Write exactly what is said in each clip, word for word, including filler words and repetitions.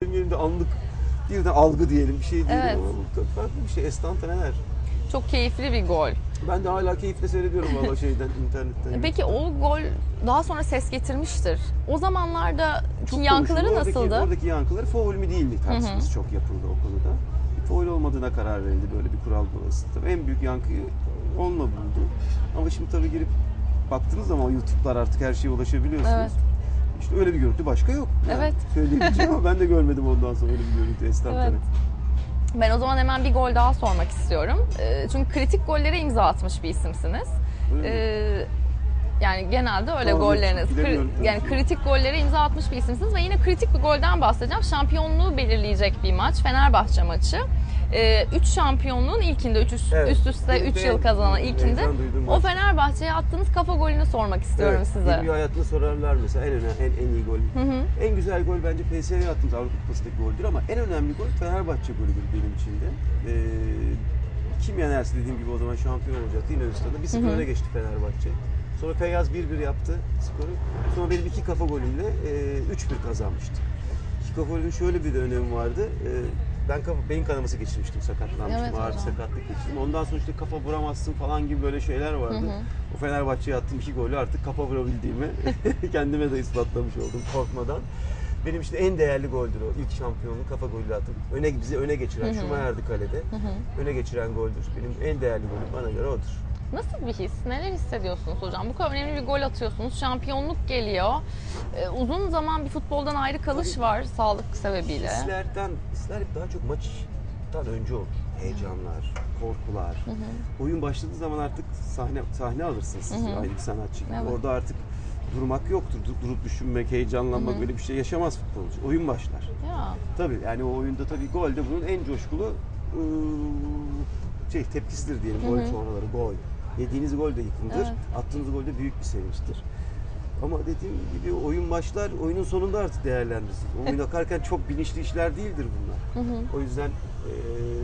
Benim yerimde anlık birden algı diyelim bir şey değil Evet. ama bu çok farklı bir şey. Estantaneler. Çok keyifli bir gol. Ben de hala keyifle seyrediyorum valla şeyden, internetten. Peki o gol daha sonra ses getirmiştir. O zamanlarda ki yankıları konuşuldu. Oradaki- nasıldı? Oradaki yankıları faul mü değil mi tartışması çok yapıldı o konuda. Bir faul olmadığına karar verildi böyle bir kural dolayısıyla. Tabii en büyük yankıyı onunla buldu. Ama şimdi tabii girip baktığınız zaman YouTube'lar artık her şeye ulaşabiliyorsunuz. Evet. İşte öyle bir görüntü başka yok. Yani Evet. Söyleyebileceğim ama ben de görmedim ondan sonra öyle bir görüntü estantane. Evet. Ben o zaman hemen bir gol daha sormak istiyorum. Ee, Çünkü kritik gollere imza atmış bir isimsiniz. Öyle mi? Ee, Yani genelde öyle Tamam, golleriniz. bilemiyorum Kri- tabii. Yani kritik gollere imza atmış bir isimsiniz ve yine kritik bir golden bahsedeceğim. Şampiyonluğu belirleyecek bir maç. Fenerbahçe maçı. Ee, üç şampiyonluğun ilkinde, üç üst, Evet. üst üste Benim üç de yıl kazanan ilkinde heyecan duyduğum o maç. Fenerbahçe'ye attığınız kafa golünü sormak istiyorum Evet, size. benim hayatımda sorarlar mesela en önemli, en, en iyi gol. En güzel gol bence P S V'ye attığımız Avrupa Kupası'ndaki goldür ama en önemli gol Fenerbahçe golüdür benim için de. Ee, kim yenerse dediğim gibi o zaman şampiyon olacaktı Yunanistan'da. bir sıfır öne geçti Fenerbahçe. Sonra Feyyaz bir bir yaptı skoru. Sonra benim iki kafa golümle e, üç bir kazanmıştı. İki kafa golünün şöyle bir de önemi vardı. E, ben kafa, beyin kanaması geçirmiştim, sakatlanmıştım, Evet, ağır bir hocam. sakatlık geçirdim. Ondan sonra işte kafa vuramazsın falan gibi böyle şeyler vardı. O Fenerbahçe'ye attığım iki golü artık kafa vurabildiğimi kendime de ispatlamış oldum korkmadan. Benim işte en değerli goldür o. İlk şampiyonluğu kafa golü atıp öne bizi öne geçiren, Schumacher'di kalede. Öne geçiren goldür. Benim en değerli golüm bana göre odur. Nasıl bir his? Neler hissediyorsunuz hocam? Bu kadar önemli bir gol atıyorsunuz. Şampiyonluk geliyor. Ee, uzun zaman bir futboldan ayrı kalış var sağlık sebebiyle. Hislerden, hisler hep daha çok maçtan önce olur. Heyecanlar, korkular. Oyun başladığı zaman artık sahne sahne alırsınız siz ayrı bir sanatçı gibi. Evet. Orada artık durmak yoktur. Du- Durup düşünmek, heyecanlanmak böyle bir şey yaşamaz futbolcu. Oyun başlar. Ya. Tabii yani o oyunda tabii gol de bunun en coşkulu ıı, şey tepkisidir diyelim gol sonraları gol. Yediğiniz gol de yıkımdır. Evet. Attığınız gol de büyük bir sevinçtir. Ama dediğim gibi oyun başlar, oyunun sonunda artık değerlendirsin. Oyun akarken çok bilinçli işler değildir bunlar. O yüzden eee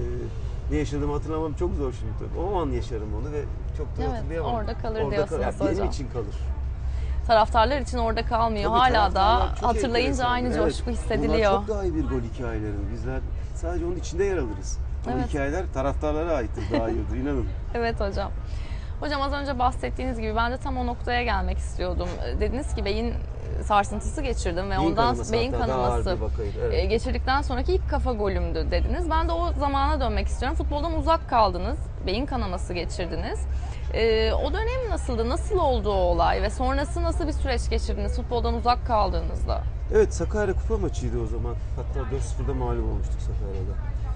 ne yaşadığımı hatırlamam çok zor şimdi tabii. O an yaşarım onu ve çok da Evet, hatırlayamam. orada kalır diyorsunuz Yani benim hocam. için kalır. Taraftarlar için orada kalmıyor. Tabii Hala da taraftarlar çok hatırlayınca enteresan. aynı Evet, coşku hissediliyor. Bunlar çok daha iyi bir gol hikayeleri. Bizler sadece onun içinde yer alırız. O Evet. hikayeler taraftarlara aittir, daha iyidir inanın. Evet hocam. Hocam az önce bahsettiğiniz gibi ben de tam o noktaya gelmek istiyordum. Dediniz ki beyin sarsıntısı geçirdim ve Beyin ondan kanaması beyin hatta daha ağır kanaması bir vakaydı, evet. e, geçirdikten sonraki ilk kafa golümdü dediniz. Ben de o zamana dönmek istiyorum. Futboldan uzak kaldınız. Beyin kanaması geçirdiniz. E, o dönem nasıldı? Nasıl oldu o olay ve sonrası nasıl bir süreç geçirdiniz futboldan uzak kaldığınızda? Evet, Sakarya Kupa maçıydı o zaman. Hatta dört sıfırda mağlup olmuştuk Sakarya'da.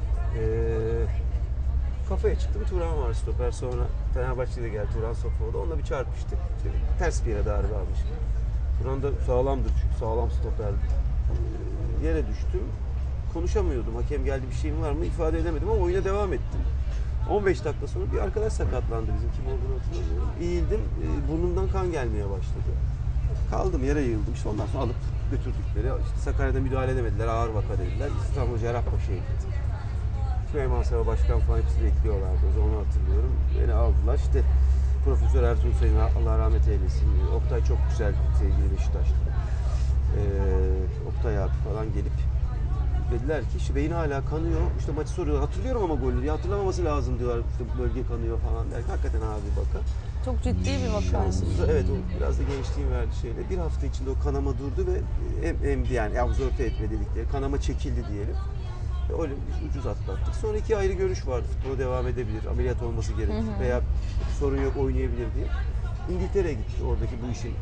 Ee, kafaya çıktım. Turan var stoper. Sonra Fenerbahçe'de geldi. Turan Sofoğlu. Onunla bir çarpıştık. İşte ters bir yere darbe almış. Turan da sağlamdır çünkü sağlam stoperdi. Ee, yere düştüm. Konuşamıyordum. Hakem geldi bir şeyim var mı ifade edemedim ama oyuna devam ettim. on beş dakika sonra bir arkadaş sakatlandı bizim. Kim olduğunu hatırlamıyorum. Eğildim. E, burnumdan kan gelmeye başladı. Kaldım yere yığıldım. İşte ondan sonra alıp götürdükleri. İşte Sakarya'da müdahale edemediler. Ağır vaka dediler. İstanbul Cerrahpaşa'ya gittim. Süleyman Seba Başkan falan hepsi bekliyorlardı. O zaman onu hatırlıyorum. Beni aldılar. İşte Profesör Ertuğrul Sayın Allah rahmet eylesin. Oktay çok güzel sevgili Beşiktaşlı. Ee, Oktay abi falan gelip dediler ki işte beyin hala kanıyor. İşte maçı soruyorlar. Hatırlıyorum ama golleri. Ya hatırlamaması lazım diyorlar. İşte bölge kanıyor falan derken hakikaten abi baka. Çok ciddi bir vaka. Şansımıza evet o biraz da gençliğin verdiği şeyle bir hafta içinde o kanama durdu ve em, emdi yani absorbe etme dedikleri kanama çekildi diyelim. Ve öyle biz ucuz atlattık. Sonra iki ayrı görüş vardı. Futbola devam edebilir, ameliyat olması gerekir veya sorun yok oynayabilir diye. İngiltere'ye gitti. Oradaki bu işin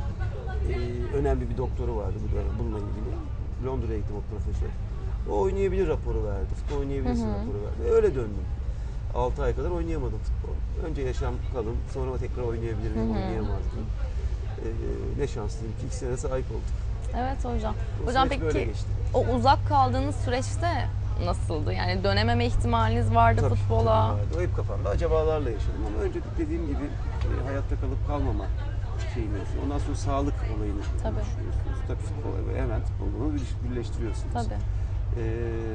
e, önemli bir doktoru vardı bu dönem bununla ilgili. Londra'ya gittim o profesör. O oynayabilir raporu verdi. Futbol oynayabilirsin raporu verdi. Öyle döndüm. altı ay kadar oynayamadım futbol. Önce yaşam kalın, sonra tekrar oynayabilir miyim, oynayamazdım. Ee, ne şanslıyım ki ikisine de sahip olduk. Evet hocam. O Hocam süreç böyle peki geçti. o uzak kaldığınız süreçte nasıldı? Yani dönememe ihtimaliniz vardı Tabii, futbola. tabii vardı. O hep kafamda acabalarla yaşadım ama önce dediğim gibi e, hayatta kalıp kalmama şeyini yaşıyor. Ondan sonra sağlık olayını Tabii. düşünüyorsunuz. Tabii futbol ve hemen futbolunu birleştiriyorsunuz. Tabii. Ee,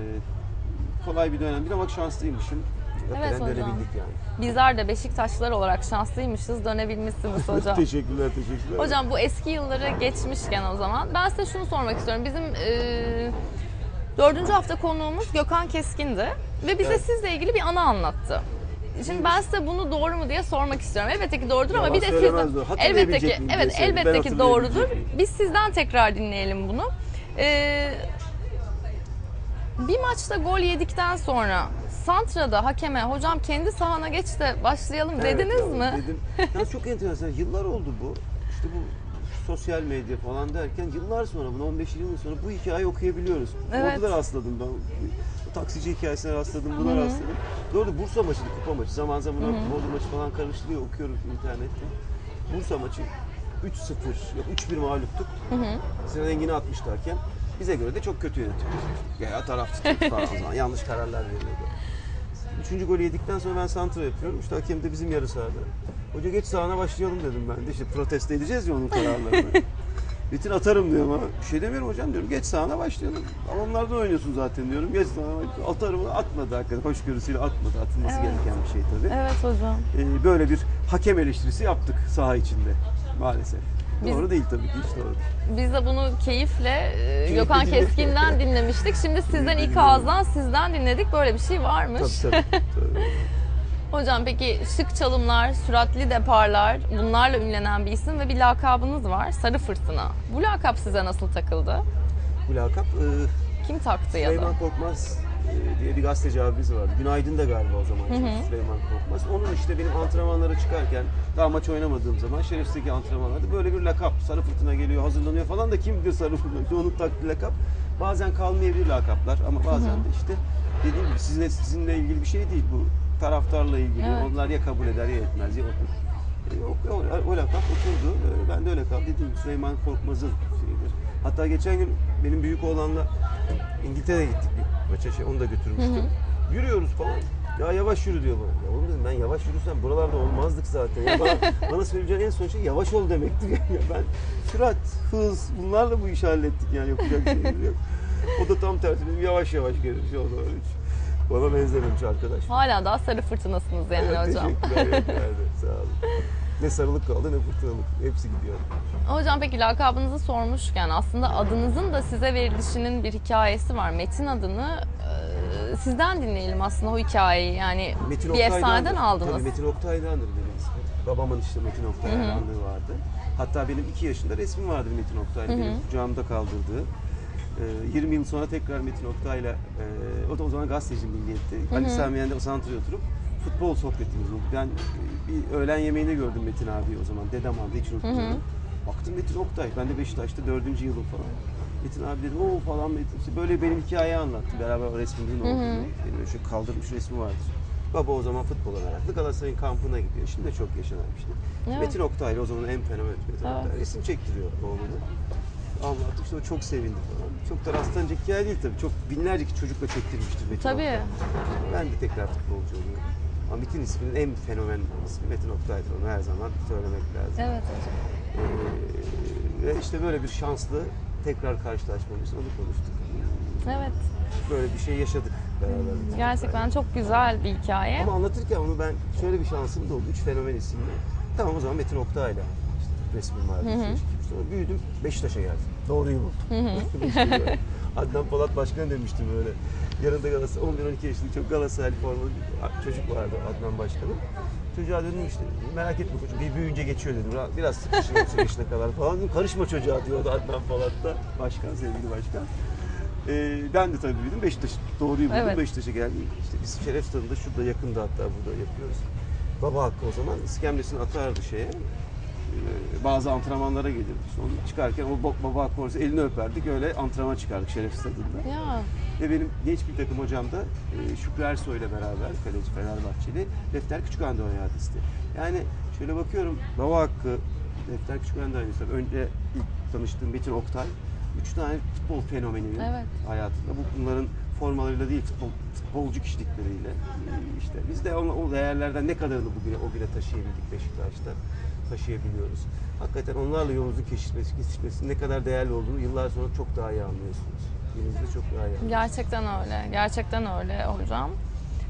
kolay bir dönem değil ama şanslıymışım. Evet Hakikaten hocam. dönebildik yani. Bizler de Beşiktaşlılar olarak şanslıymışız. Dönebilmişsiniz hocam. Teşekkürler, teşekkürler. Hocam bu eski yılları geçmişken o zaman ben size şunu sormak istiyorum. Bizim e, Dördüncü hafta konuğumuz Gökhan Keskin'di ve bize Evet. sizle ilgili bir anı anlattı. Şimdi ben size bunu doğru mu diye sormak istiyorum. Elbette ki doğrudur ama Yalan bir de söylemez sizden o. elbette Hatırlayabilecek ki miyim diye evet söyledim. Ben elbette ki hatırlayabilecek doğrudur. miyim? Biz sizden tekrar dinleyelim bunu. Ee, bir maçta gol yedikten sonra Santra'da hakeme hocam kendi sahana geç de başlayalım Evet, dediniz ya, mi? Dedim. Ya çok enteresan. Yıllar oldu bu. İşte bu sosyal medya falan derken yıllar sonra, bunu on beş yıl sonra bu hikayeyi okuyabiliyoruz. Evet. Orada da rastladım ben. Bu taksici hikayesine rastladım, buna rastladım. Doğru, Bursa maçıydı, kupa maçı. Zaman zaman o Bolu maçı falan karıştırıyor, okuyorum internette. Bursa maçı üç sıfır, yok üç bir mağluptuk. Sinan Engin'i atmıştı hakem. Bize göre de çok kötü yönetiyordu. Ya taraf tutuyordu falan o zaman. Yanlış kararlar veriyordu. Üçüncü golü yedikten sonra ben santra yapıyorum. İşte hakem de bizim yarı sahada. Hoca geç sahana başlayalım dedim ben de. İşte protesto edeceğiz ya onun kararlarını. Metin atarım diyorum ama bir şey demiyorum hocam diyorum. Geç sahana başlayalım. Alonlardan oynuyorsun zaten diyorum. Geç sahana başlayalım. Atarım, atmadı hakikaten. Hoşgörüsüyle atmadı. Atılması Evet. gereken bir şey tabii. Evet hocam. Ee, böyle bir hakem eleştirisi yaptık saha içinde maalesef. Biz- Doğru değil tabii ki, hiç doğru değil. Biz de bunu keyifle e, Keyifle Gökhan dinledik. Keskin'den dinlemiştik. Şimdi sizden Keyifle ilk dinledik. ağızdan sizden dinledik. Böyle bir şey varmış. Tabii tabii. tabii. Hocam peki şık çalımlar, süratli deparlar bunlarla ünlenen bir isim ve bir lakabınız var. Sarı Fırtına. Bu lakap size nasıl takıldı? Bu lakap e, Kim taktı ya da? Süleyman Korkmaz e, diye bir gazeteci abimiz vardı. Günaydın da galiba o zaman Süleyman Korkmaz. Onun işte benim antrenmanlara çıkarken, daha maç oynamadığım zaman Şerefsiz'deki antrenmanlarda böyle bir lakap. Sarı Fırtına geliyor, hazırlanıyor falan da kim bilir Sarı Fırtına? İşte onun taktığı lakap. Bazen kalmayabilir lakaplar ama bazen de işte dediğim gibi sizinle, sizinle ilgili bir şey değil bu. Taraftarla ilgili. Evet. Onlar ya kabul eder ya etmez ya otur. E, o, o, o lakap oturdu. E, Ben de öyle lakap dediğim gibi Süleyman Korkmaz'ın şeyidir. Hatta geçen gün benim büyük oğlanla İngiltere'ye gittik bir maça, şey, onu da götürmüştüm. Yürüyoruz falan. Ya yavaş yürü diyor bana. Ya oğlum dedim, ben yavaş yürüsem buralarda olmazdık zaten. Ya bana, bana söyleyeceğin en son şey yavaş ol demektir. Ya ben sürat, hız bunlarla bu işi hallettik yani, yapacak şey yok. O da tam tersi, dedim, yavaş yavaş gelmiş. O da hiç bana benzememiş arkadaş. Hala daha Sarı Fırtınasınız yani Evet, hocam. teşekkürler. yok yani, sağ olun. Ne sarılık kaldı ne fırtınalık. Hepsi gidiyor. Hocam peki lakabınızı sormuşken aslında adınızın da size verilişinin bir hikayesi var. Metin adını e, sizden dinleyelim aslında o hikayeyi. Yani Metin bir Oktay'dandır. efsaneden aldınız. Tabii Metin Oktay'dandır benim ismim. Babamın işte Metin Oktay hayranlığı vardı. Hatta benim iki yaşında resmim vardır Metin Oktay'la. Benim kucağımda kaldırdığı. Ee, yirmi yıl sonra tekrar Metin Oktay'la, e, o da o zaman gazeteci Milliyet'ti. Ali Sami Yen'de o santraya oturup futbol sohbetimiz oldu. Ben e, bir öğlen yemeğinde gördüm Metin abi o zaman. Dedem aldı, hiç unutmuyorum. Baktım Metin Oktay. Ben de Beşiktaş'ta dördüncü yılım falan. Metin abi dedim, o falan Metin. İşte böyle benim hikayeyi anlattı. Beraber o resmimizin olduğunu. Benim öyle şey kaldırmış resmi vardır. Baba o zaman futbola meraklı. Galatasaray'ın kampına gidiyor. Şimdi de çok yaşanan bir şey. Evet. Metin Oktay'la o zaman en fenomen Metin Evet. Oktay. Resim çektiriyor oğlunu. Anlattı işte, o çok sevindi falan. Çok da rastlanacak hikaye değil tabii. Çok binlerce çocukla çektirmiştir Metin Tabii. Oktay. Ben de tekrar futbolcu oluyorum. Ama Metin isminin en fenomen ismi Metin Oktay'dır, onu her zaman söylemek lazım. Evet hocam. Ee, ve işte böyle bir şanslı tekrar karşılaşmamız, onu konuştuk. Evet. Böyle bir şey yaşadık beraber. Metin Gerçekten Oktay'la. çok güzel bir hikaye. Ama anlatırken onu ben şöyle bir şansım da oldu. Üç fenomen isimli. Tamam o zaman Metin Oktay'la işte resmim vardı. Sonra büyüdüm, Beşiktaş'a geldim. Doğruyu buldum. Beşiktaş'a. Adnan Polat Başkan demiştim böyle. Yanında Galatasaray, on bir on iki yaşında çok Galatasaraylı formalı bir çocuk vardı Adnan Başkan'ın. Çocuğa dedim işte, merak etme koçum, bir büyüyünce geçiyor dedim. Biraz sıkışın otuz yaşına kadar falan dedim. Karışma çocuğa diyordu Adnan Polat da. Başkan, sevgili başkan. Ee, ben de tabii büyüdüm. Beşiktaş doğruyu buldum. Evet. Beşiktaş'a geldim. İşte biz Şeref Stadı'nda şurada yakında, hatta burada yapıyoruz. Baba Hakkı o zaman iskemlesini atardı şeye. Ee, bazı antrenmanlara gelirdi. İşte onu çıkarken o ba- Baba Hakkı orası elini öperdik. Öyle antrenman çıkardık Şeref Stadı'nda. Ya. Ve benim genç bir takım hocam da e, Şükrü Ersoy ile beraber, kaleci Fenerbahçeli, Defter Küçükhan'da oynadı işte. Yani şöyle bakıyorum, Baba Hakkı, Defter Küçükhan'da oynadı. Önce ilk tanıştığım Metin Oktay, üç tane futbol fenomeninin Evet. hayatında. Bu bunların formalarıyla değil, futbol, futbolcu kişilikleriyle. e, işte biz de o, o değerlerden ne kadarını bugüne, o güne taşıyabildik Beşiktaş'ta, taşıyabiliyoruz. Hakikaten onlarla yolunuzun kesişmesi, kesişmesi ne kadar değerli olduğunu yıllar sonra çok daha iyi anlıyorsunuz. Günümüzde çok daha iyi anlıyorsunuz. Gerçekten öyle. Gerçekten öyle hocam.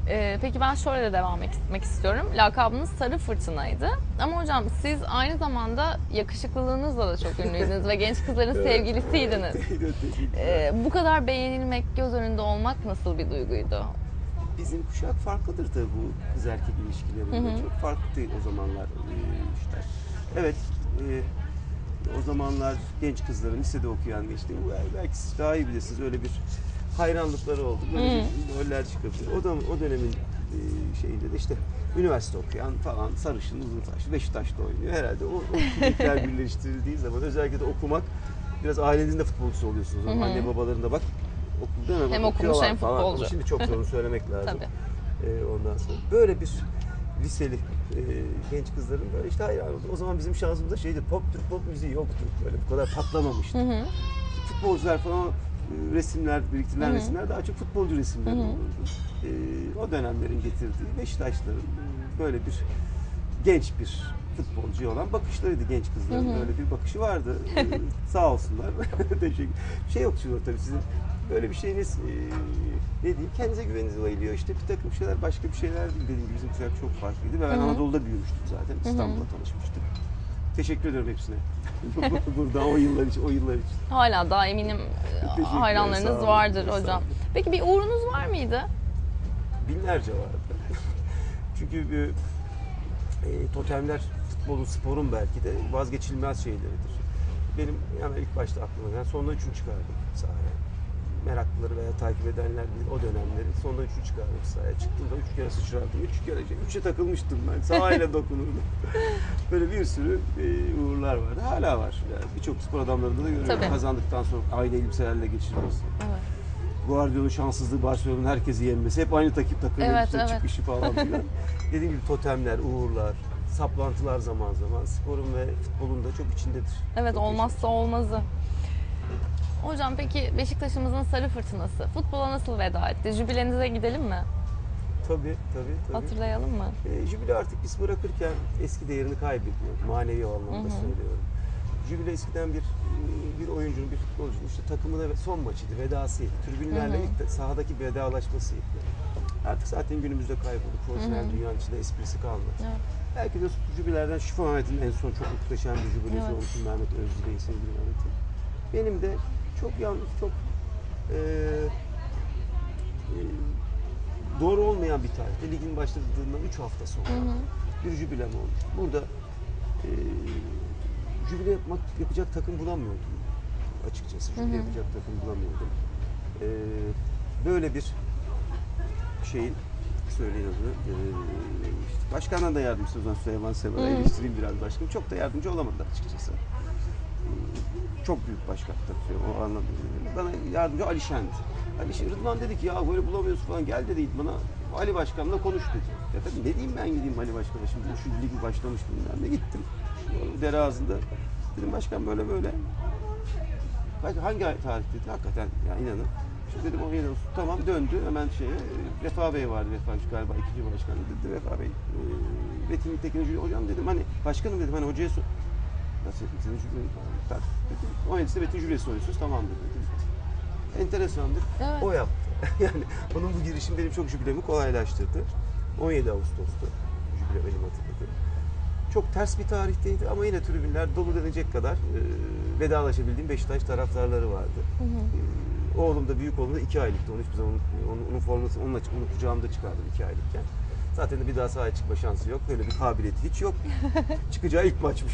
Ee, peki ben şöyle de devam etmek istiyorum. Lakabınız Sarı Fırtına'ydı. Ama hocam siz aynı zamanda yakışıklılığınızla da çok ünlüydünüz ve genç kızların sevgilisiydiniz. Ee, bu kadar beğenilmek, göz önünde olmak nasıl bir duyguydu? Bizim kuşak farklıdır tabii bu kız erkek ilişkilerinde. Hı hı. Çok farklı o zamanlar e, işler. Evet, e, o zamanlar genç kızların lisede okuyan işte belki siz daha iyi bilirsiniz öyle bir hayranlıkları oldu. Böyle Hı. bir roller çıkabilir. O da o dönemin e, şeyinde de işte üniversite okuyan falan sarışın uzun saçlı Beşiktaş'ta oynuyor. Herhalde o, o kimlikler birleştirildiği zaman özellikle de okumak biraz ailenizin de futbolcusu oluyorsunuz. Hı hı. Anne babaların da bak okulda hemen Hem bak, okumuş okuyorlar hem falan. futbolcu. Ama şimdi çok zor onu söylemek lazım. Tabii. Ee, ondan sonra böyle bir liseli e, genç kızların böyle işte hayran oldu. O zaman bizim şansımızda şeydi pop Türk pop müziği yoktu. Böyle bu kadar patlamamıştı. Hı hı. Futbolcular falan e, resimler, biriktirilen Hı hı. resimler daha çok futbolcu resimleri Hı hı. olurdu. E, o dönemlerin getirdiği Beşiktaşların e, böyle bir genç bir futbolcuya olan bakışlarıydı genç kızların. Hı hı. Öyle bir bakışı vardı. E, sağ olsunlar. Teşekkür. Şey yok şimdi tabii sizin böyle bir şeyiniz e, ne diyeyim kendinize güveniniz bayılıyor işte bir takım şeyler başka bir şeyler değil dediğim gibi bizim kuşak çok farklıydı ve ben Hı hı. Anadolu'da büyümüştüm zaten İstanbul'da tanışmıştık. Teşekkür ederim hepsine. Burada o yıllar için, o yıllar için. Hala daha eminim Teşekkürler, sağ hayranlarınız olun, vardır sağ olun. hocam. Peki bir uğrunuz var mıydı? Binlerce vardı. Çünkü bir, e, totemler futbolun, sporun belki de vazgeçilmez şeyleridir. Benim hemen ilk başta aklıma gelen sondan üçün çıkardım sahaya. Meraklıları veya takip edenler bilir o dönemleri sondan üçün çıkardım sahaya. Çıktığımda üç kere sıçrardım, üç kere, üçe takılmıştım ben. Sahayla dokunurdum. Böyle bir sürü e, uğurlar vardı. Hala var. Yani birçok spor adamlarında da görüyorum. Tabii. Kazandıktan sonra aynı elbiselerle geçirmesi. Evet. Guardiola'nın şanssızlığı Barcelona'nın herkesi yenmesi. Hep aynı takip takım Evet, elbise evet. çıkışı falan filan. Dediğim gibi totemler, uğurlar, saplantılar zaman zaman sporun ve futbolun da çok içindedir. Evet, Çok olmazsa olmazı. Hocam peki Beşiktaş'ımızın Sarı Fırtınası futbola nasıl veda etti? Jübilenize gidelim mi? Tabii, tabii, tabii. Hatırlayalım mı? E, jübile artık biz bırakırken eski değerini kaybediyor. Manevi anlamda Hı hı. söylüyorum. Jübile eskiden bir bir oyuncunun, bir futbolcunun işte takımına ve son maçıydı, vedasıydı. Tribünlerle Hı hı. ilk de sahadaki vedalaşmasıydı. Artık zaten günümüzde kayboldu. Profesyonel Hı hı. dünyanın içinde esprisi kalmadı. Evet. Belki de jübilerden Şüphe Mehmet'in en son çok muhteşem bir jübilesi Evet. olmuştu Mehmet Özdire'yi, sevgili Mehmet'in. Benim de çok yanlış, çok e, e, doğru olmayan bir tarihte ligin başladığından üç hafta sonra Hı hı. bir jübilem olmuştu. Burada e, jübile yapmak, yapacak takım bulamıyordum açıkçası. Jübile Hı hı. yapacak takım bulamıyordum. E, böyle bir şeyin söyleyin adını. E, işte başkandan da yardımcısı o zaman Süleyman Sever'e Hı. eleştireyim biraz başkanım. Çok da yardımcı olamadılar açıkçası. E, çok büyük başkan tabii o anlamda. Bana yardımcı Ali Şen'di. Ali Şen, Rıdvan dedi ki ya böyle bulamıyorsun falan gel dedi bana Ali Başkan'la konuş dedi. Ya tabii ne diyeyim ben gideyim Ali Başkan'a şimdi şu lig başlamıştım ben de gittim. O dere ağzında dedim başkan böyle böyle. Kaç, hangi tarih dedi hakikaten ya inanın. Şimdi dedim o yedi olsun. Tamam döndü hemen şeye. Vefa Bey vardı Vefa galiba ikinci başkan dedi. Vefa Bey e, Metin Tekin Hoca hocam dedim hani başkanım dedim hani hocaya sor. Nasıl senin jübileni falan. Dedim, on yedisinde Metin jübilesi oynuyorsunuz tamam dedi. Enteresandır. Evet. O yaptı. Yani onun bu girişim benim çok jübilemi kolaylaştırdı. on yedi Ağustos'ta jübile benim hatırladığım. Çok ters bir tarihteydi ama yine tribünler dolu denecek kadar e, vedalaşabildiğim Beşiktaş taraftarları vardı. Hı hı. E, oğlum da büyük oğlum da iki aylıktı. Onu hiçbir zaman unutmuyorum. Onun, onun forması onunla onu kucağımda çıkardım iki aylıkken. Zaten de bir daha sahaya çıkma şansı yok. Böyle bir kabiliyeti hiç yok. Çıkacağı ilk maçmış.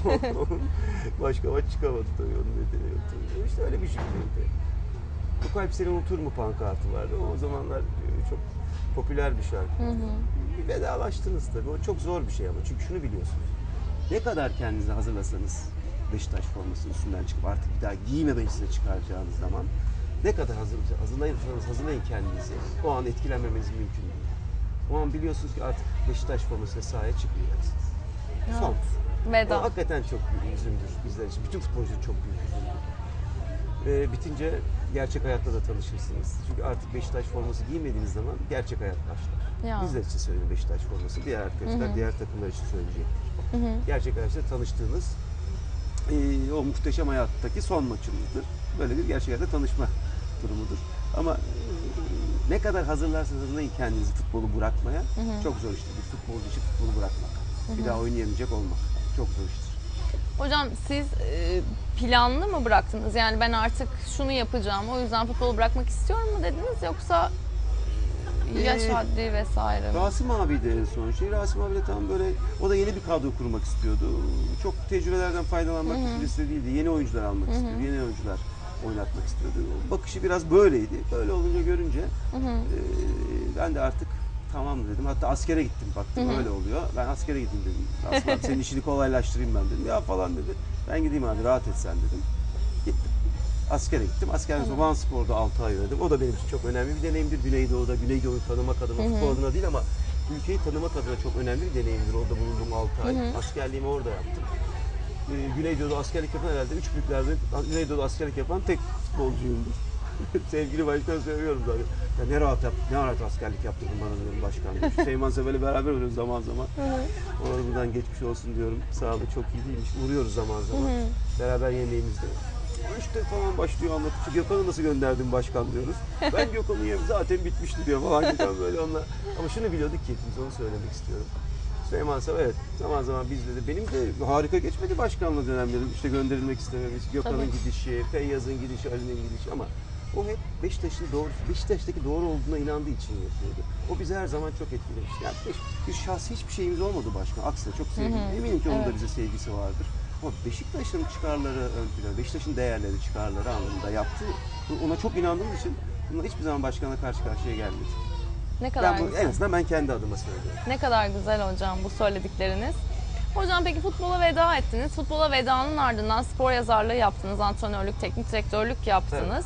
Başka maç çıkamadı tabii onun nedeni yoktu. İşte öyle bir jübileydi. Bu kalp seni unutur mu pankartı vardı. O zamanlar e, çok popüler bir şarkı. Hı hı. Bir vedalaştınız tabii. O çok zor bir şey ama. Çünkü şunu biliyorsunuz. Ne kadar kendinizi hazırlasanız Beşiktaş formasının üstünden çıkıp artık bir daha giymemenize çıkaracağınız zaman ne kadar hazır, hazırlayırsanız hazırlayın kendinizi. O an etkilenmemeniz mümkün değil. O an biliyorsunuz ki artık Beşiktaş formasıyla sahaya çıkmayacaksınız. Son. Veda. O hakikaten çok büyük üzüntüdür bizler için. Bütün futbolcular çok büyük üzüntüdür. Ve bitince gerçek hayatla da tanışırsınız. Çünkü artık Beşiktaş forması giymediğiniz zaman gerçek hayat başlar. Ya. Bizler için söylüyorum Beşiktaş forması. Diğer arkadaşlar, Hı hı. diğer takımlar için söyleyecektir. Hı hı. Gerçek hayatta tanıştığınız e, o muhteşem hayattaki son maçınızdır. Böyle bir gerçek hayatta tanışma durumudur. Ama e, Ne kadar hazırlarsanız hazırlayın kendinizi futbolu bırakmaya. Hı hı. Çok zor iştir. Bir futbolcu için futbolu bırakmak. Hı hı. Bir daha oynayamayacak olmak. Çok zor iştir. Hocam siz e, planlı mı bıraktınız? Yani ben artık şunu yapacağım, o yüzden futbolu bırakmak istiyorum mu dediniz? Yoksa yaş Ee, haddi vesaire mi? Rasim abiydi en son şey. Rasim abi de tam böyle, o da yeni bir kadro kurmak istiyordu. Çok tecrübelerden faydalanmak birisi değildi. Yeni oyuncular almak istiyordu. Yeni oyuncular oynatmak istiyordu. Bakışı biraz böyleydi. Böyle olunca görünce Hı hı. e, ben de artık tamam dedim. Hatta askere gittim, baktım Hı hı. öyle oluyor. Ben askere gideyim dedim. Rasim abi senin işini kolaylaştırayım ben dedim. Ya falan dedi. Ben gideyim abi, rahat et sen dedim. Gittim. Askere gittim. Askerden sonra Van Spor'da altı ay oynadım. O da benim için çok önemli bir deneyimdir. Güneydoğu'da, Güneydoğu'yu tanımak adına, futbol adına değil ama ülkeyi tanımak adına çok önemli bir deneyimdir. Orada bulunduğum altı ay. Askerliğimi orada yaptım. Ee, Güneydoğu'da askerlik yapan herhalde üç büyüklerde Güneydoğu'da askerlik yapan tek futbolcuyumdur. Sevgili başkan söylüyorum zaten. Ya ne rahat yap, ne rahat askerlik yaptırdın bana diyorum başkan. Şu Seyman Sevel'le beraber oluyoruz zaman zaman. Ona da buradan geçmiş olsun diyorum. Sağlığı çok iyi değilmiş. Uğruyoruz zaman zaman. Beraber yemeğimizde. İşte falan başlıyor anlatıcı. Gökhan'ı nasıl gönderdin başkan diyoruz. Ben Gökhan'ı yem zaten bitmişti diyor falan. Gökhan böyle onunla. Ama şunu biliyorduk ki hepimiz, onu söylemek istiyorum. Süleyman Seba evet zaman zaman bizle de, benim de harika geçmedi başkanlığı dönemlerim. İşte gönderilmek istememiz, Gökhan'ın gidişi, Feyyaz'ın gidişi, Ali'nin gidişi ama o hep Beşiktaş'ın doğru, Beşiktaş'taki doğru olduğuna inandığı için yapıyordu. O bizi her zaman çok etkilemiş. Yani bir şahsi hiçbir şeyimiz olmadı başkan. Aksine çok sevdim. Eminim ki onun Evet. da bize sevgisi vardır. Ama Beşiktaş'ın çıkarları ön plana, Beşiktaş'ın değerleri, çıkarları anlamında yaptığı, ona çok inandığım için bununla hiçbir zaman başkanla karşı karşıya gelmedi. Ne kadar Ben bunu, güzel. en azından ben kendi adıma söylüyorum. Ne kadar güzel hocam bu söyledikleriniz. Hocam peki futbola veda ettiniz. Futbola vedanın ardından spor yazarlığı yaptınız, antrenörlük, teknik direktörlük yaptınız.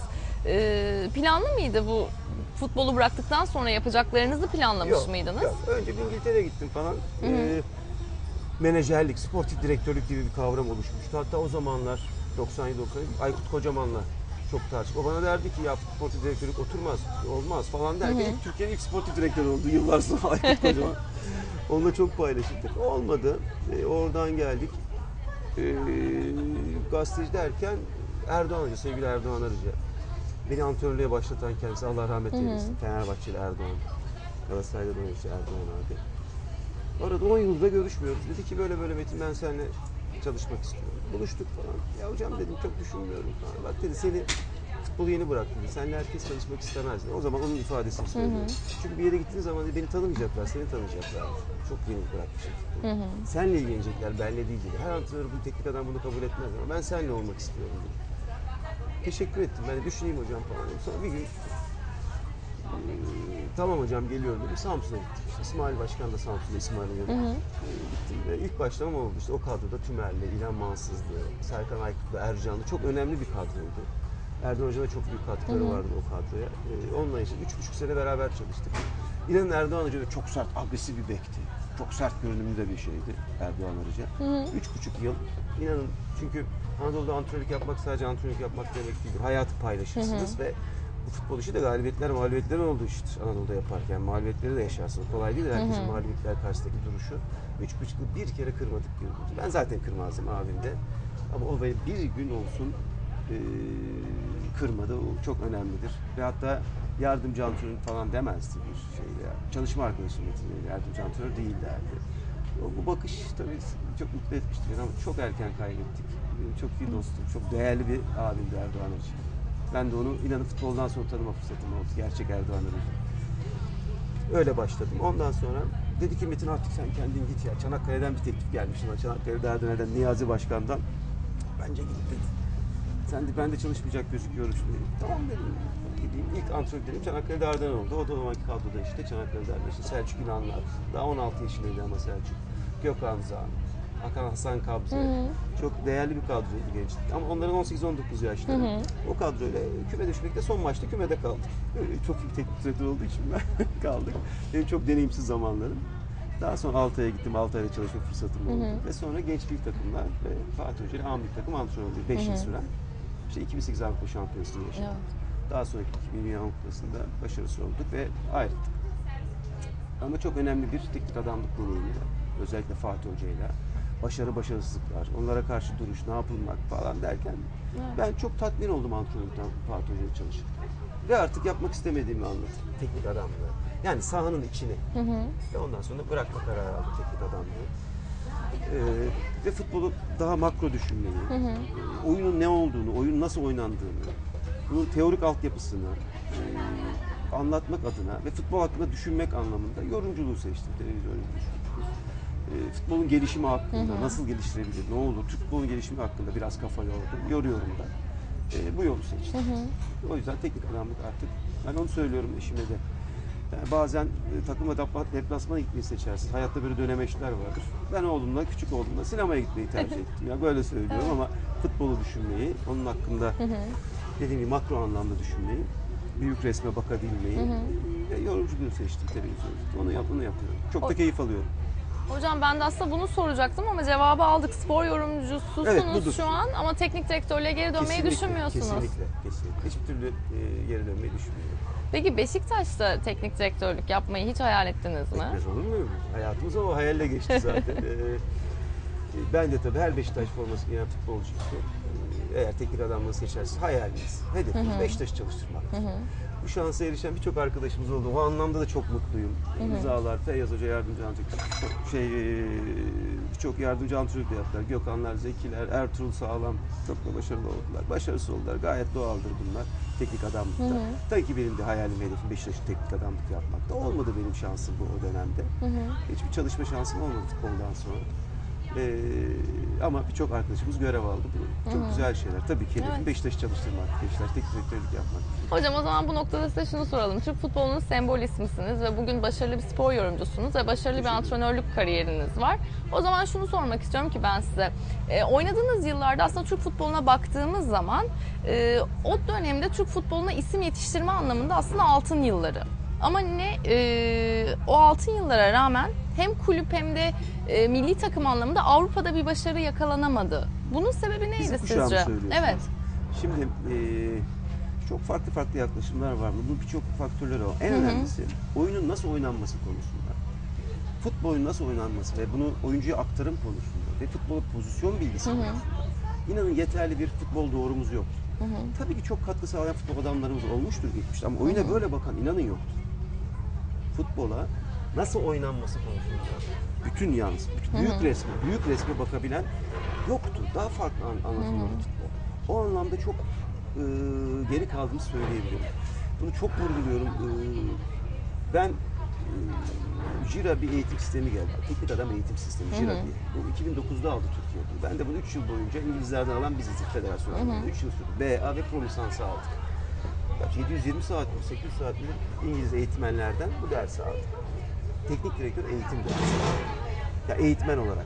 Ee, planlı mıydı bu futbolu bıraktıktan sonra yapacaklarınızı planlamış Yok, mıydınız? yok. Önce bir İngiltere'ye gittim falan. Ee, menajerlik, sportif direktörlük gibi bir kavram oluşmuştu. Hatta o zamanlar doksan yedi doksan üç Aykut Kocaman'la çok tartıştık. O bana derdi ki ya sportif direktörlük oturmaz, olmaz falan derken ilk Türkiye'nin ilk sportif direktörü oldu yıllar sonra Aykut Kocaman. Onunla çok paylaşırdık. Olmadı. Ee, oradan geldik. Ee, gazeteci derken Erdoğan Hoca, sevgili Erdoğan Arıca. Beni antrenörlüğe başlatan kendisi, Allah rahmet eylesin. Fenerbahçeli Erdoğan. Galatasaray'da da oynamıştı Erdoğan abi. Arada on yılda görüşmüyoruz. Dedi ki böyle böyle Metin, ben seninle çalışmak istiyorum. Buluştuk falan. Ya hocam dedim, çok düşünmüyorum falan. Bak dedi, seni futbolu yeni bıraktı dedi. Seninle herkes çalışmak istemez dedi. O zaman onun ifadesini söylüyorum. Çünkü bir yere gittiğin zaman dedi, beni tanımayacaklar, seni tanıyacaklar. Çok yeni bırakmışım futbolu. Hı hı. Seninle ilgilenecekler, benle değil dedi. Her antrenör, bu teknik adam bunu kabul etmez ama ben seninle olmak istiyorum dedi. Teşekkür ettim. Ben de düşüneyim hocam falan dedim. Sonra bir gün tamam hocam geliyorum dedim. Samsun'a gittim. İşte İsmail Başkan da Samsun'da, İsmail Hocam. Ee, gittim ve ilk başlamam oldu. İşte o kadroda Tümer'le, İlhan Mansızlı, Serkan Aykut'la, Ercan'lı çok önemli bir kadroydu. Erdoğan Hoca'nın çok büyük katkıları vardı o kadroya. Ee, onunla işte üç buçuk sene beraber çalıştık. İnanın Erdoğan Hoca da çok sert, agresif bir bekti. Çok sert görünümlü de bir şeydi Erdoğan Hoca. Üç buçuk yıl. İnanın, çünkü Anadolu'da antrenörlük yapmak sadece antrenörlük yapmak demek değildir. Hayatı paylaşırsınız ve bu futbol işi de galibiyetler, mağlubiyetler olduğu iştir Anadolu'da yaparken. Mağlubiyetleri de yaşarsın. Kolay değil de herkesin mağlubiyetler karşısındaki duruşu. Üç buçuk yıl bir kere kırmadık birbirimizi. Ben zaten kırmazdım abim de. Ama o böyle bir gün olsun e, kırmadı. O çok önemlidir. Ve hatta yardımcı antrenör falan demezdi bir şeyde. Çalışma arkadaşım Metin'le, yardımcı antrenör değil derdi. O, bu bakış tabii çok mutlu etmişti beni ama çok erken kaybettik. Benim çok iyi dostum, çok değerli bir abimdi Erdoğan Hoca. Ben de onu inanın futboldan sonra tanıma fırsatım oldu. Gerçek Erdoğan Hoca. Öyle başladım. Ondan sonra dedi ki Metin artık sen kendin git ya. Çanakkale'den bir teklif gelmiş. Çanakkale'de Erdoğan'dan Niyazi Başkan'dan. Bence gidip dedi. Sen de ben de çalışmayacak gözüküyorum şimdi. Tamam dedim. Gideyim. İlk antrenör dedim Çanakkale'de Erdoğan oldu. O da o zamanki kadroda işte Çanakkale'de Erdoğan. İşte Selçuk İnanlar. Daha on altı yaşındaydı ama Selçuk. Gökhan Zan. Hakan Hasan Kabze. Hı hı. Çok değerli bir kadroydu gençlik. Ama onların on sekiz on dokuz yaşları. Hı hı. O kadroyla küme düşmekte son maçta kümede kaldık. Öyle çok iyi teknik direktör olduğu için ben kaldık. Benim çok deneyimsiz zamanlarım. Daha sonra Altay'a gittim. Altay'da çalışma fırsatım oldu. Hı hı. Ve sonra genç büyük takımlar ve Fatih Hoca ile A milli takım antrenör oldu. beş yıl süren. İşte iki bin sekiz Avrupa Şampiyonası'nı yaşadık. Evet. Daha sonraki iki bin yedi Avrupa Kupası'nda başarısız olduk ve ayrıldık. Ama çok önemli bir teknik adamlık gururuyla, özellikle Fatih Hoca'yla başarı başarısızlıklar, onlara karşı duruş, ne yapılmak falan derken evet. Ben çok tatmin oldum antrenörlükten Fatih Hoca'yla çalışırken. Ve artık yapmak istemediğimi anladım. Teknik adamlığı. Yani sahanın içini. Hı hı. Ve ondan sonra bırakma kararı aldım teknik adamlığı. Ee, ve futbolu daha makro düşünmeyi, Hı hı. e, oyunun ne olduğunu, oyun nasıl oynandığını, bunun teorik altyapısını e, anlatmak adına ve futbol hakkında düşünmek anlamında yorumculuğu seçtim, televizyon yorumculuğu. E, futbolun gelişimi hakkında, Hı hı. nasıl geliştirebilir, ne olur, Türk futbolun gelişimi hakkında biraz kafa yordum, yoruyorum da. E, bu yolu seçtim. Hı hı. O yüzden teknik adamlık artık, ben onu söylüyorum eşime de. Yani bazen e, takımla deplasmana gitmeyi seçersin. Hayatta böyle dönemeçler vardır. Ben oğlumla, küçük oğlumla sinemaya gitmeyi tercih ettim. Ya böyle söylüyorum ama futbolu düşünmeyi, onun hakkında Hı hı. dediğim gibi makro anlamda düşünmeyi, büyük resme bakabilmeyi Hı hı. ve yorumculuğu seçtim televizyonda. Onu, yap, onu yapıyorum. Çok da O- keyif alıyorum. Hocam ben de aslında bunu soracaktım ama cevabı aldık. Spor yorumcususunuz Evet, budur. şu an ama teknik direktörlüğe geri dönmeyi Kesinlikle, düşünmüyorsunuz. Kesinlikle, kesinlikle. Hiçbir türlü e, geri dönmeyi düşünmüyorum. Peki Beşiktaş'ta teknik direktörlük yapmayı hiç hayal ettiniz mi? Etmez olur muyum? Hayatımız o hayalle geçti zaten. ee, ben de tabii her Beşiktaş forması giyen futbolcu gibi e, eğer teknik adamlığı seçerse hayalimiz, hedefimiz Beşiktaş'ı çalıştırmaktır. Hı hı. Bu şansa erişen birçok arkadaşımız oldu. O anlamda da çok mutluyum. Rızalar, Feyyaz Hoca yardımcı antrenör, şey e, birçok yardımcı antrenör de yaptılar. Gökhanlar, Zekiler, Ertuğrul Sağlam çok da başarılı oldular. Başarısız oldular. Gayet doğaldır bunlar teknik adamlıkta. Hı hı. Tabii ki benim de hayalim, hedefim Beşiktaş'ın teknik adamlık yapmakta. Olmadı benim şansım bu o dönemde. Hı hı. Hiçbir çalışma şansım olmadı futboldan sonra. Ee, ama birçok arkadaşımız görev aldı. Bu çok güzel şeyler. Tabii ki hedefim Evet. Beşiktaş'ı çalıştırmak, Beşiktaş teknik direktörlük yapmak. Hocam o zaman bu noktada size şunu soralım. Türk futbolunun sembol ismisiniz ve bugün başarılı bir spor yorumcusunuz ve başarılı bir antrenörlük kariyeriniz var. O zaman şunu sormak istiyorum ki ben size. E, oynadığınız yıllarda aslında Türk futboluna baktığımız zaman e, o dönemde Türk futboluna isim yetiştirme anlamında aslında altın yılları. Ama ne e, o altın yıllara rağmen hem kulüp hem de e, milli takım anlamında Avrupa'da bir başarı yakalanamadı. Bunun sebebi neydi Bizim kuşağı mı sizce? söylüyorsunuz? Evet. Şimdi e, çok farklı farklı yaklaşımlar var. Bunun birçok faktörleri var. En Hı hı. önemlisi oyunun nasıl oynanması konusunda. Futbolun nasıl oynanması ve bunu oyuncuya aktarım konusunda ve futbolun pozisyon bilgisi Hı hı. konusunda. İnanın yeterli bir futbol doğrumuz yok. Hı hı. Tabii ki çok katkı sağlayan futbol adamlarımız olmuştur geçmişte ama oyuna böyle bakan inanın yoktur. Futbola nasıl oynanması konusunda bütün yalnız, bütün büyük resme, büyük resme bakabilen yoktu. Daha farklı an, anlatılıyordu futbol. O anlamda çok e, geri kaldığımı söyleyebilirim. Bunu çok vurguluyorum. E, ben e, JIRA bir eğitim sistemi geldi. Teknik adam eğitim sistemi JIRA diye. Bu iki bin dokuzda aldı Türkiye'de. Ben de bunu üç yıl boyunca İngilizlerden alan biziz federasyonunda. üç yıl sürdü. B A ve Pro lisansı aldık. Kaç, yedi yüz yirmi saat mi, sekiz yüz saat mi İngiliz eğitmenlerden bu dersi aldık. Teknik direktör eğitim dersi. Ya eğitmen olarak.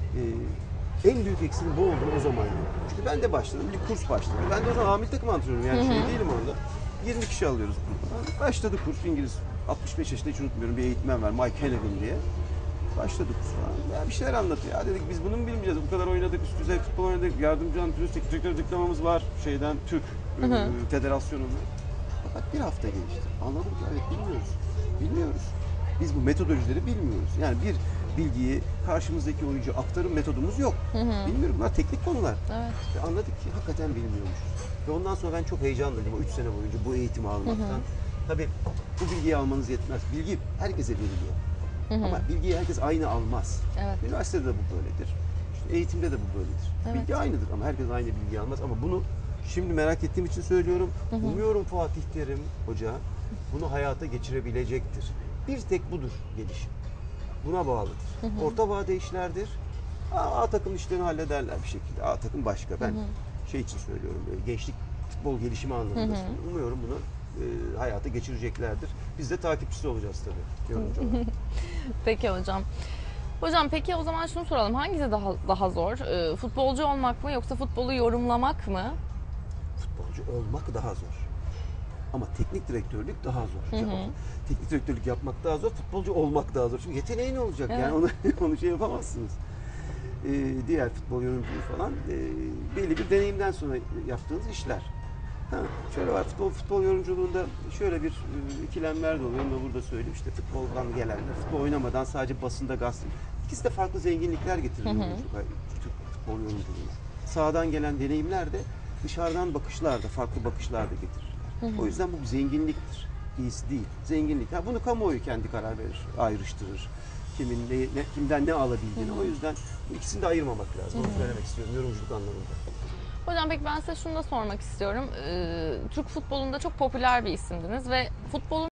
Ee, en büyük eksiğim bu oldu o zaman. Çünkü ben de başladım, bir kurs başladı. Ben de o zaman amil takım antrenörüm yani şey değilim orada. yirmi kişi alıyoruz. Başladı kurs İngiliz. altmış beş yaşında hiç unutmuyorum bir eğitmen var Mike Hennigan diye. Başladık kurs falan. Ya bir şeyler anlatıyor. Ya dedik biz bunu mu bilmeyeceğiz? Bu kadar oynadık, üst düzey futbol oynadık. Yardımcı antrenör, teknik direktör diplomaımız var şeyden Türk e, Federasyonu'nda. Fakat bir hafta geçti. Anladım ki evet bilmiyoruz. Bilmiyoruz. Biz bu metodolojileri bilmiyoruz. Yani bir bilgiyi karşımızdaki oyuncu aktarım metodumuz yok. Hı hı. Bilmiyorum. Bunlar teknik konular. Evet. Ve anladık ki hakikaten bilmiyormuşuz. Ve ondan sonra ben çok heyecanlıydım o üç sene boyunca bu eğitimi almaktan. Tabii bu bilgiyi almanız yetmez. Bilgi herkese veriliyor. Hı hı. Ama bilgiyi herkes aynı almaz. Evet. Üniversitede de bu böyledir. İşte eğitimde de bu böyledir. Evet. Bilgi aynıdır ama herkes aynı bilgi almaz. Ama bunu şimdi merak ettiğim için söylüyorum. Umuyorum Fatih Terim Hoca bunu hayata geçirebilecektir. Bir tek budur gelişim. Buna bağlıdır. Orta vade işlerdir. A, A takım işlerini hallederler bir şekilde. A takım başka. Ben şey için söylüyorum. Böyle gençlik futbol gelişimi anlamında söylüyorum. Umuyorum bunu e, hayata geçireceklerdir. Biz de takipçisi olacağız tabii. Yorumcu olarak. Peki hocam. Hocam peki o zaman şunu soralım. Hangisi daha daha zor? Ee, futbolcu olmak mı yoksa futbolu yorumlamak mı? Futbolcu olmak daha zor. Ama teknik direktörlük daha zor. Ya, teknik direktörlük yapmak daha zor, futbolcu olmak daha zor. Çünkü yeteneğin olacak Evet. yani onu, onu şey yapamazsınız. Ee, diğer futbol yorumculuğu falan e, belli bir deneyimden sonra yaptığınız işler. Ha, şöyle var futbol futbol yorumculuğunda şöyle bir e, ikilemler de oluyor. Onu da burada söyleyeyim işte futboldan gelenler, futbol oynamadan sadece basında gazete. İkisi de farklı zenginlikler getirir yorumculuk, Türk futbol yorumculuğuna. Sağdan gelen deneyimler de dışarıdan bakışlar da farklı bakışlar da getirirler. O yüzden bu bir zenginliktir. İyisi değil. Zenginlik. Ha, bunu kamuoyu kendi karar verir, ayrıştırır. Kimin ne, ne- kimden ne alabildiğini. O yüzden bu ikisini de ayırmamak lazım. Onu söylemek istiyorum yorumculuk anlamında. Hocam peki ben size şunu da sormak istiyorum. Ee, Türk futbolunda çok popüler bir isimdiniz ve futbolun